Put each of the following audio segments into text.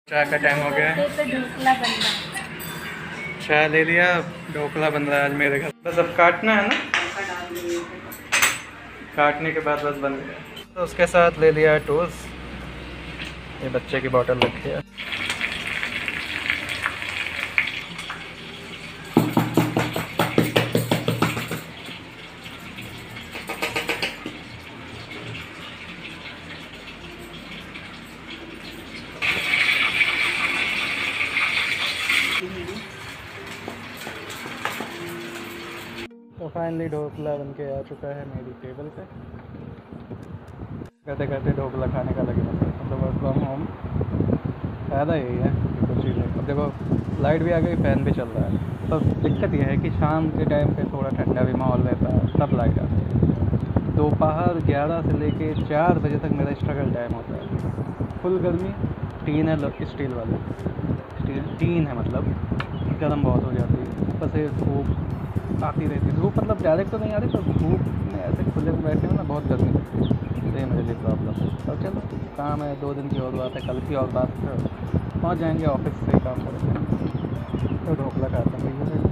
चाय का टाइम हो गया है। ढोकला बन रहा है। चाय ले लिया, ढोकला बन रहा है आज मेरे घर। बस अब काटना है ना, काटने के बाद बस बन गया। तो उसके साथ ले लिया है टोस्ट। ये बच्चे की बोतल रखी है। तो फाइनली ढोकला बन के आ चुका है मेरी टेबल पे। कहते कहते ढोकला खाने का लगे मतलब वर्क फ्रॉम होम फ़ायदा यही है कि कुछ चीज़ें। अब देखो लाइट भी आ गई, फ़ैन भी चल रहा है। तो दिक्कत यह है कि शाम के टाइम पे थोड़ा ठंडा भी माहौल रहता है, तब लाइट आती है। दोपहर 11 से लेके 4 बजे तक मेरा स्ट्रगल टाइम होता है। फुल गर्मी, टीन है, स्टील वाली टीन है, मतलब गर्म बहुत हो जाती है। ऊपर से धूप आती रहती है। धूप मतलब डायरेक्ट तो नहीं आ रही, तो धूप में ऐसे खुले में बैठे हो ना, बहुत गर्मी लगती है। तो ये मेरे लिए प्रॉब्लम है। और चलो काम है, 2 दिन की और बात है, कल की और बात है, पहुँच जाएंगे ऑफिस से ही काम करेंगे। तो ढोकला खाते हैं भैया।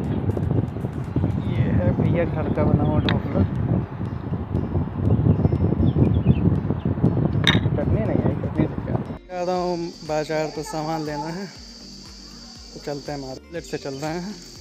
ये है भैया घर का बना हुआ ढोकला। चटनी नहीं है, चटनी से क्या जा रहा हूँ बाजार, तो सामान लेना है, तो चलते हैं मार्केट से चल रहे हैं।